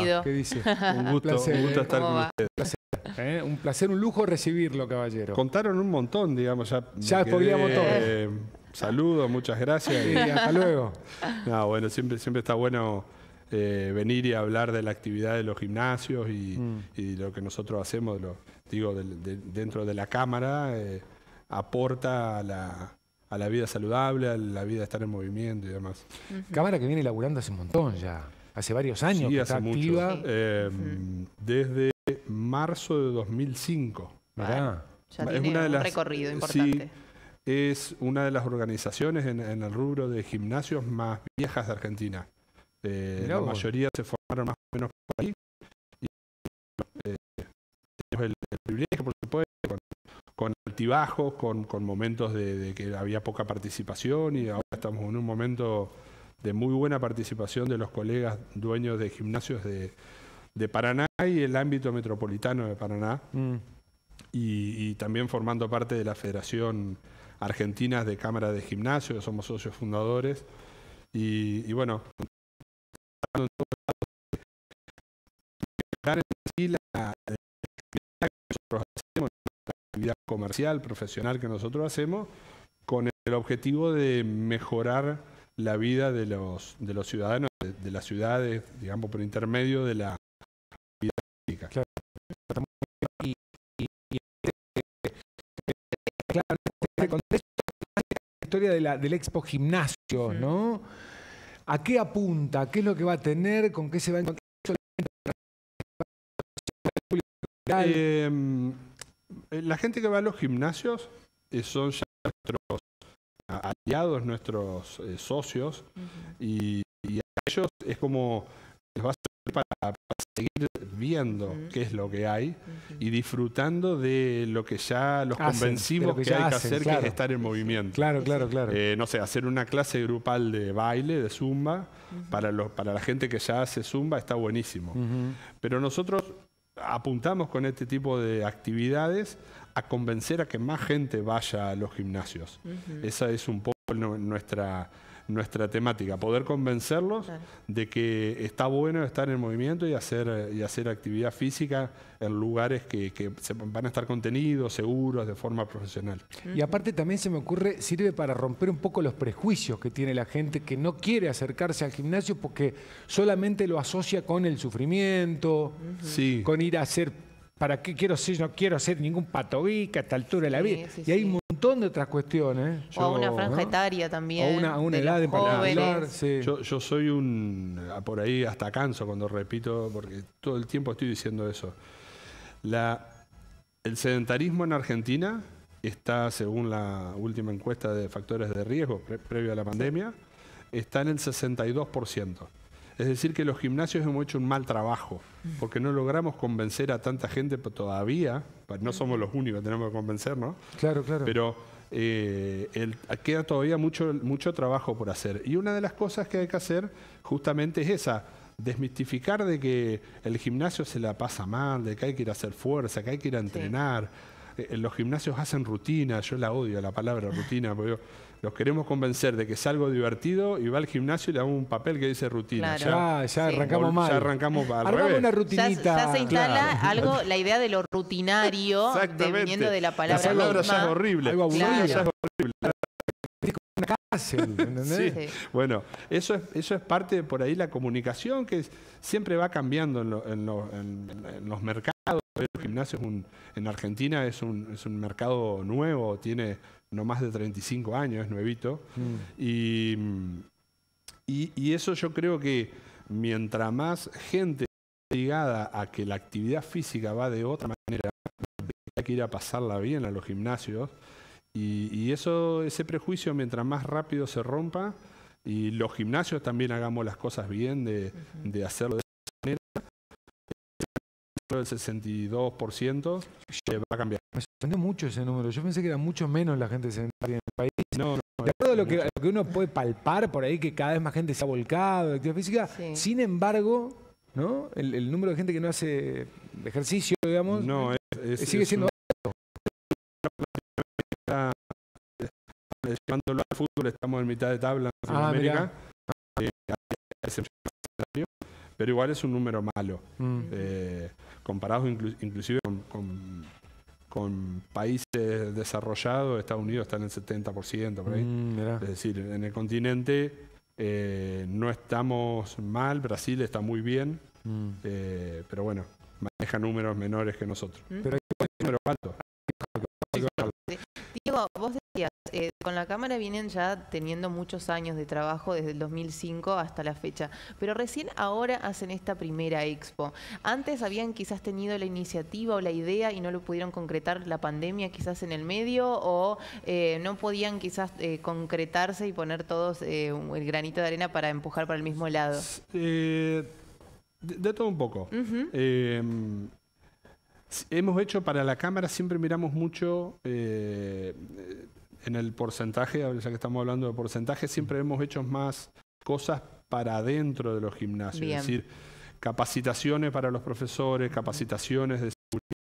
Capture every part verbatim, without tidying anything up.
Bienvenido. ¿Qué dice? Un gusto, placer, un gusto ¿eh? estar ¿Cómo con va? ustedes. ¿Eh? Un placer, un lujo recibirlo, caballero. Contaron un montón, digamos. Ya, Ya me quedé, spoileamos todo. eh, saludos, muchas gracias. Sí, hasta luego. No, bueno, siempre, siempre está bueno eh, venir y hablar de la actividad de los gimnasios y, Mm. y lo que nosotros hacemos, lo, digo, de, de, dentro de la cámara, eh, aporta a la, a la vida saludable, a la vida de estar en movimiento y demás. Cámara que viene laburando hace un montón ya. Hace varios años Sí, que hace está mucho. activa. Sí. Eh, Ujú. Desde marzo de dos mil cinco. Mirá. Ya Es tiene una de un las- recorrido sí, importante. Es una de las organizaciones en, en el rubro de gimnasios más viejas de Argentina. Eh, Mirá la vos. mayoría se formaron más o menos por ahí. Y, eh, tenemos el, el privilegio, por supuesto, con, con altibajos, con, con momentos de, de que había poca participación y ahora estamos en un momento de muy buena participación de los colegas dueños de gimnasios de, de Paraná y el ámbito metropolitano de Paraná. Mm. Y, y también formando parte de la Federación Argentina de Cámara de Gimnasio, que somos socios fundadores. Y, y bueno, en sí la, la actividad que nosotros hacemos, la actividad comercial, profesional que nosotros hacemos, con el objetivo de mejorar la vida de los, de los ciudadanos de, de las ciudades, digamos, por intermedio de la vida pública. Claro. Y, y, y claro, en este contexto, la historia de la, del Expo Gimnasio, ¿no? ¿A qué apunta? ¿Qué es lo que va a tener? ¿Con qué se va a encontrar? Eh, la gente que va a los gimnasios eh, son ya nuestros aliados, nuestros eh, socios, Ujú. y, y a ellos es como les va a servir para, para seguir viendo Ujú. qué es lo que hay Ujú. y disfrutando de lo que ya los Hacen, convencimos de lo que que, ya hay que hacen, hacer, claro. que es estar en movimiento. Claro, claro, claro. Eh, no sé, hacer una clase grupal de baile, de zumba, Ujú. para, los, para la gente que ya hace zumba está buenísimo. Ujú. Pero nosotros apuntamos con este tipo de actividades a convencer a que más gente vaya a los gimnasios. Ujú. Esa es un poco nu- nuestra, nuestra temática, poder convencerlos Claro. de que está bueno estar en movimiento y hacer, y hacer actividad física en lugares que, que se van a estar contenidos, seguros, de forma profesional. Y aparte también se me ocurre, sirve para romper un poco los prejuicios que tiene la gente que no quiere acercarse al gimnasio porque solamente lo asocia con el sufrimiento, Sí. con ir a hacer, ¿para qué quiero ser? No quiero ser ningún patovica a esta altura de la Sí, vida. sí, y hay sí. un montón de otras cuestiones. O a una Yo, franja ¿no? etaria también. O una, a una de edad los en particular. jóvenes. Sí. Yo, yo soy un, por ahí hasta canso cuando repito, porque todo el tiempo estoy diciendo eso. La, el sedentarismo en Argentina está, según la última encuesta de factores de riesgo pre- previo a la pandemia, está en el sesenta y dos por ciento. Es decir, que los gimnasios hemos hecho un mal trabajo, porque no logramos convencer a tanta gente todavía, pues no somos los únicos que tenemos que convencer, ¿no? Claro, claro. Pero eh, el- queda todavía mucho, mucho trabajo por hacer. Y una de las cosas que hay que hacer justamente es esa, desmistificar de que el gimnasio se la pasa mal, de que hay que ir a hacer fuerza, que hay que ir a entrenar. Eh, los gimnasios hacen rutina, yo la odio, la palabra rutina, porque yo- los queremos convencer de que es algo divertido y va al gimnasio y le damos un papel que dice rutina. Claro. ya, ya Sí. arrancamos Ya mal. arrancamos al Armamos revés. una Ya, rutinita. ya se instala Claro. algo, la idea de lo rutinario, de, Exactamente. viniendo de la La palabra palabra ya misma. es horrible. Algo aburrido. Claro. Ya es horrible. Una cárcel, ¿entendés? Sí. Bueno, eso es, eso es parte de por ahí la comunicación que es- siempre va cambiando en, lo- en lo- en- en los mercados. El gimnasio es un, en Argentina es un, es un mercado nuevo, tiene no más de treinta y cinco años, es nuevito. Mm. Y, y- y eso yo creo que mientras más gente ligada a que la actividad física va de otra manera, hay que ir a pasarla bien a los gimnasios. Y, y eso, ese prejuicio, mientras más rápido se rompa, y los gimnasios también hagamos las cosas bien, de, de hacerlo de esa manera, el sesenta y dos por ciento eh, va a cambiar. Me sorprendió mucho ese número. Yo pensé que era mucho menos la gente sedentaria en el país. No, no, De acuerdo a lo que, a lo que uno puede palpar por ahí, que cada vez más gente se ha volcado de actividad física, Sí. sin embargo, ¿no? El, el número de gente que no hace ejercicio, digamos, no, es, es- sigue es siendo... una- eh, llevándolo al fútbol, estamos en mitad de tabla en Ah, Sudamérica. Eh, hay excepciones, pero igual es un número malo. Mm. Eh, comparados inclu inclusive con, con, con países desarrollados, Estados Unidos está en el setenta por ciento, por ahí. Mm, mirá. Es decir, en el continente eh, no estamos mal, Brasil está muy bien, Mm. eh, pero bueno, maneja números menores que nosotros. ¿Mm? Pero Número alto. Diego, vos decías, eh, con la cámara vienen ya teniendo muchos años de trabajo desde el dos mil cinco hasta la fecha, pero recién ahora hacen esta primera expo. Antes habían quizás tenido la iniciativa o la idea y no lo pudieron concretar, la pandemia quizás en el medio, o eh, no podían quizás eh, concretarse y poner todos eh, el granito de arena para empujar para el mismo lado. Eh, de, de todo un poco. Uh-huh. Eh, hemos hecho para la cámara, siempre miramos mucho eh, en el porcentaje, ya que estamos hablando de porcentaje, siempre hemos hecho más cosas para adentro de los gimnasios. Bien. Es decir, capacitaciones para los profesores, capacitaciones de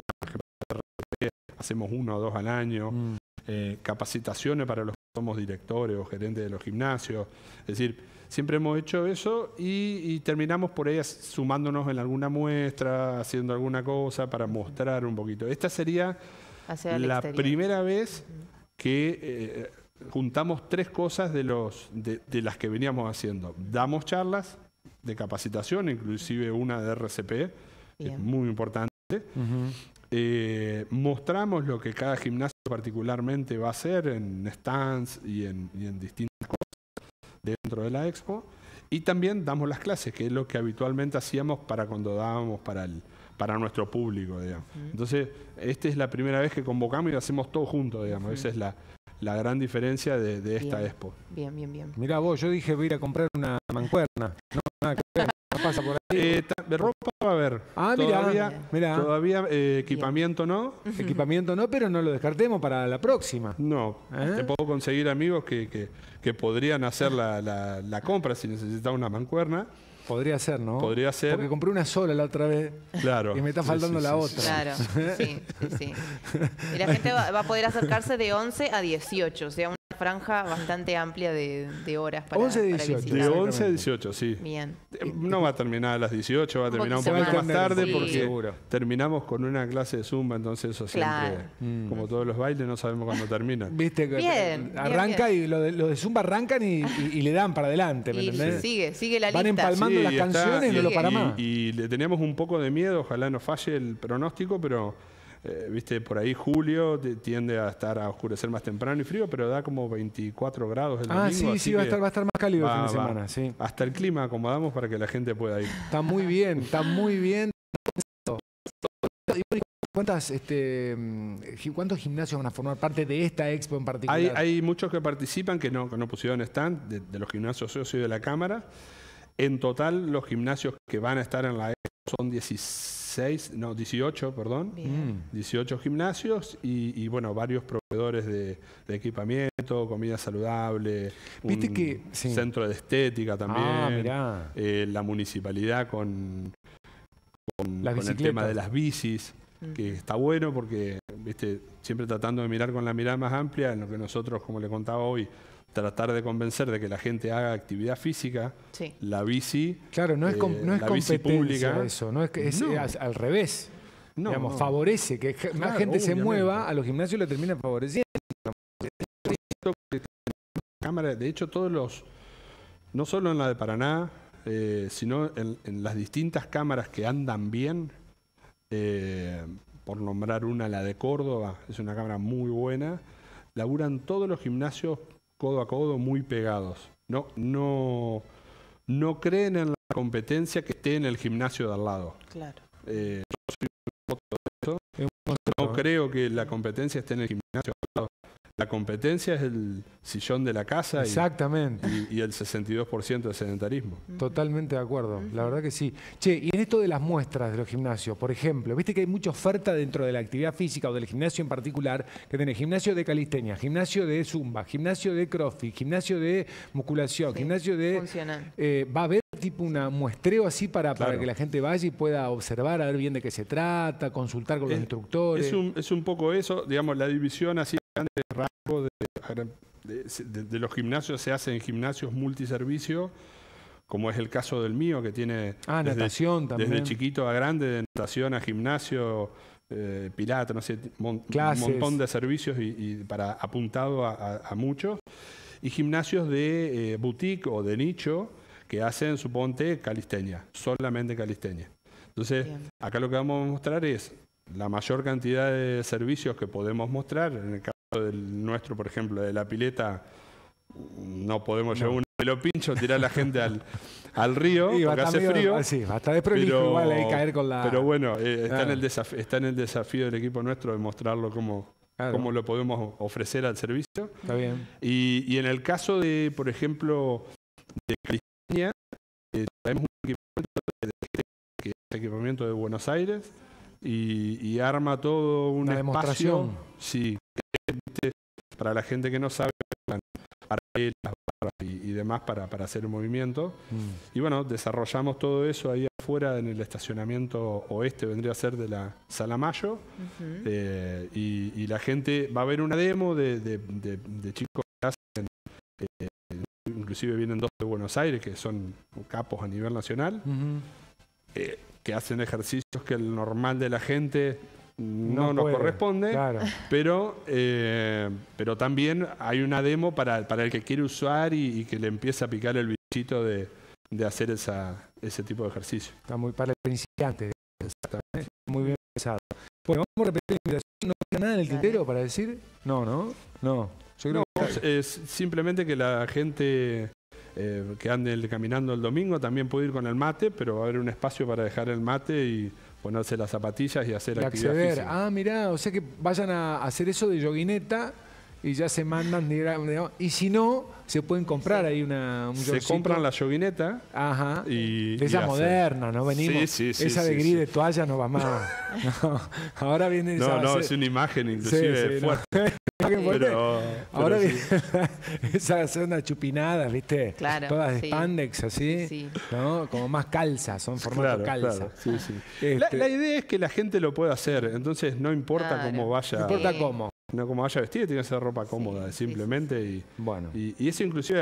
seguridad, hacemos uno o dos al año, Mm. eh, capacitaciones para los que somos directores o gerentes de los gimnasios. Es decir, siempre hemos hecho eso y, y terminamos por ahí sumándonos en alguna muestra, haciendo alguna cosa para mostrar un poquito. Esta sería Hacia el la exterior. primera vez que eh, juntamos tres cosas de, los, de, de las que veníamos haciendo. Damos charlas de capacitación, inclusive una de R C P, que es Bien. muy importante. Ujú. Eh, mostramos lo que cada gimnasio particularmente va a hacer en stands y en, y en distintas cosas dentro de la expo. Y también damos las clases, que es lo que habitualmente hacíamos para cuando dábamos para, el, para nuestro público, digamos. Uh-huh. Entonces, esta es la primera vez que convocamos y hacemos todo juntos, digamos. Uh-huh. Esa es la, la gran diferencia de, de esta Bien. expo. Bien, bien, bien. Mirá vos, yo dije voy a ir a comprar una mancuerna. No, nada que ver, no pasa por ahí. Eh, ta- de ropa va a haber. Ah, mirá, Todavía, mirá. todavía eh, equipamiento no. Equipamiento no, pero no lo descartemos para la próxima. No, ¿Eh? te puedo conseguir amigos que, que, que podrían hacer la, la, la compra si necesitas una mancuerna. Podría ser, ¿no? Podría ser. Porque compré una sola la otra vez Claro. y me está Sí, faltando sí, la sí, otra. sí. Claro, sí, sí, sí. Y la gente va, va a poder acercarse de once a dieciocho, o sea, una franja bastante amplia de, de horas para, once a para dieciocho. visitar. De once a dieciocho, sí. Bien. Eh, No va a terminar a las dieciocho, va a Un terminar un poquito poquito más. más tarde Sí. porque Seguro. terminamos con una clase de Zumba, entonces eso siempre, Claro. Mm. como todos los bailes, no sabemos cuándo terminan. Viste que Bien, arranca bien, y lo de, lo de Zumba arrancan y, y- y le dan para adelante, ¿me Y entendés? sigue, sigue la Van lista. empalmando las y está- canciones y no lo sigue. para y- más. Y le teníamos un poco de miedo, ojalá no falle el pronóstico, pero eh, viste, por ahí julio te- tiende a estar a oscurecer más temprano y frío, pero da como veinticuatro grados el Ah, domingo. sí, así sí, va a, que estar, va a estar más cálido va- el fin de va. semana, sí. Hasta el clima acomodamos para que la gente pueda ir. Está muy bien, está muy bien. ¿Cuántas, este, mm, gi- ¿Cuántos gimnasios van a formar parte de esta expo en particular? Hay, hay muchos que participan que no, que no pusieron stand, de, de los gimnasios socios y de la Cámara. En total, los gimnasios que van a estar en la expo son dieciséis, no, dieciocho, perdón. Bien. Mm. dieciocho gimnasios y, y, bueno, varios proveedores de, de equipamiento, comida saludable, Viste un que- sí. centro de estética también, Ah, mirá. eh, la municipalidad con, con, Las con el bicicletas. tema de las bicis, que está bueno porque, viste, siempre tratando de mirar con la mirada más amplia en lo que nosotros, como le contaba hoy, tratar de convencer de que la gente haga actividad física, Sí. la bici. Claro, no es, com- eh, no es la bici competencia pública. eso, no es, que es, No. es al revés. No, Digamos, no. favorece que je- más Claro, gente se obviamente. mueva, a los gimnasios le termina favoreciendo. Cámara, de hecho, todos los, no solo en la de Paraná, eh, sino en, en las distintas cámaras que andan bien, eh, por nombrar una, la de Córdoba, es una cámara muy buena, laburan todos los gimnasios codo a codo muy pegados. No, no, no creen en la competencia que esté en el gimnasio de al lado. Claro. Eh, yo soy un voto de eso. Es un No monstruo, ¿eh? creo que la competencia esté en el gimnasio al lado. La competencia es el sillón de la casa y, Exactamente. y, y el sesenta y dos por ciento de sedentarismo. Totalmente de acuerdo, la verdad que sí. Che, y en esto de las muestras de los gimnasios, por ejemplo, viste que hay mucha oferta dentro de la actividad física o del gimnasio en particular, que tenés gimnasio de calistenia, gimnasio de zumba, gimnasio de crossfit, gimnasio de musculación, Sí, gimnasio de... funcional. Eh, ¿Va a haber tipo un muestreo así para, para Claro. que la gente vaya y pueda observar, a ver bien de qué se trata, consultar con los Es- instructores? Es un, es un poco eso, digamos, la división así grande de rasgo de, de- de- de los gimnasios se hace en gimnasios multiservicio como es el caso del mío, que tiene ah, desde, natación también. desde chiquito a grande, de natación a gimnasio, eh, pilates, no sé, mon, un montón de servicios y, y para apuntado a, a, a muchos. Y gimnasios de eh, boutique o de nicho que hacen, suponte, calistenia, solamente calistenia. Entonces, bien, acá lo que vamos a mostrar es la mayor cantidad de servicios que podemos mostrar. En el caso del nuestro, por ejemplo, de la pileta, no podemos no. llevar un pelo pincho, tirar a la gente al, al río, sí, porque hace medio, frío. Sí, va a estar desprolijo pero, igual ahí caer con la... Pero bueno, eh, está, claro, en el desafío, está en el desafío del equipo nuestro de mostrarlo cómo, claro, cómo lo podemos ofrecer al servicio. Está bien. Y, y en el caso de, por ejemplo, de calistenia, eh, traemos un equipamiento de, que es equipamiento de Buenos Aires y, y arma todo un Una espacio. Demostración. Sí, para la gente que no sabe, para las barras y, y demás para, para hacer el movimiento. Mm. Y bueno, desarrollamos todo eso ahí afuera en el estacionamiento oeste, vendría a ser de la Sala Mayo. Uh-huh. eh, y, y la gente va a ver una demo de, de, de, de chicos que hacen, eh, inclusive vienen dos de Buenos Aires, que son capos a nivel nacional, uh-huh. eh, que hacen ejercicios que el normal de la gente no, no nos corresponde, claro, pero, eh, pero también hay una demo para, para el que quiere usar y, y que le empieza a picar el bichito de, de hacer esa, ese tipo de ejercicio. Está muy para el principiante. Exactamente. Muy bien pensado. Bueno, vamos a repetir la invitación. ¿No queda nada en el tintero para decir? No, no, no. Yo creo no, que... es simplemente que la gente eh, que ande caminando el domingo también puede ir con el mate, pero va a haber un espacio para dejar el mate y ponerse las zapatillas y hacer y actividad acceder. física. Ah, mirá, o sea que vayan a hacer eso de yoguineta y ya se mandan, digamos, y si no, se pueden comprar ahí una un Se yorcito. Compran la yoguineta. Ajá. Y, de esa y moderna, ¿no? Venimos. Sí, sí, sí, esa sí, de gris sí. de toalla no va más. No, ahora viene no, esa. No, no, se... es una imagen inclusive sí, sí, fuerte. No. Pero, pero, ahora pero viene sí. esas son unas chupinadas, ¿viste? Claro, todas de sí. spandex así, sí. ¿no? Como más calza, son formato claro, calza. Claro, sí, sí. Este... la, la idea es que la gente lo pueda hacer, entonces no importa claro. cómo vaya. No importa cómo. No como vaya vestido, tiene que ser ropa cómoda, sí, simplemente. Sí, sí. Y, bueno. y, y eso inclusive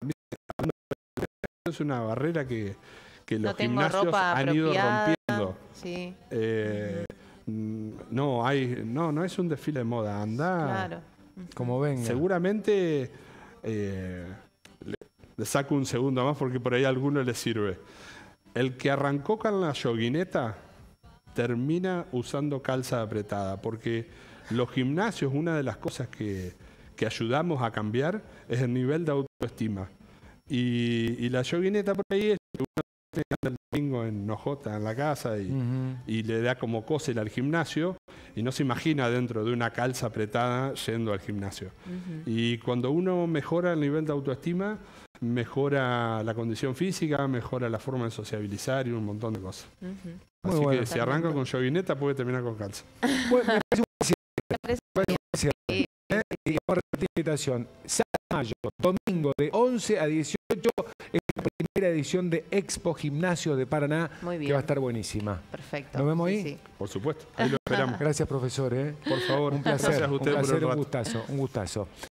es una barrera que, que los no tengo gimnasios ropa han ido apropiada. rompiendo. Sí. Eh, uh-huh. No, hay, no, no es un desfile de moda, anda. Claro. Uh-huh. Como venga. Seguramente eh, le, le saco un segundo más porque por ahí a alguno le sirve. El que arrancó con la yoguineta termina usando calza apretada porque los gimnasios, una de las cosas que, que ayudamos a cambiar es el nivel de autoestima. Y, y la yoguineta por ahí es que uno tiene el domingo en Nojota, en la casa, y, uh-huh. y le da como cócel al gimnasio y no se imagina dentro de una calza apretada yendo al gimnasio. Uh-huh. Y cuando uno mejora el nivel de autoestima, mejora la condición física, mejora la forma de sociabilizar y un montón de cosas. Uh-huh. Así bueno, que si arranca con yoguineta puede terminar con calza. Bueno, me parece un eh, eh, y ahora la invitación. seis de mayo, domingo de once a dieciocho, es la primera edición de Expo Gimnasio de Paraná, que va a estar buenísima. Perfecto. ¿Nos vemos sí, ahí? Sí. Por supuesto, ahí lo esperamos. Gracias, profesor. ¿eh? Por favor, un placer, gracias a usted un, placer, por el rato. un gustazo, un gustazo.